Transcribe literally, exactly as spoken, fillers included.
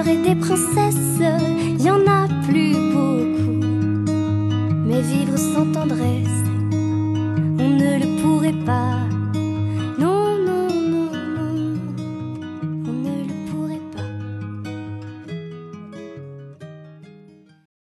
fleurs et des princesses, y en a plus beaucoup. Mais vivre sans tendresse,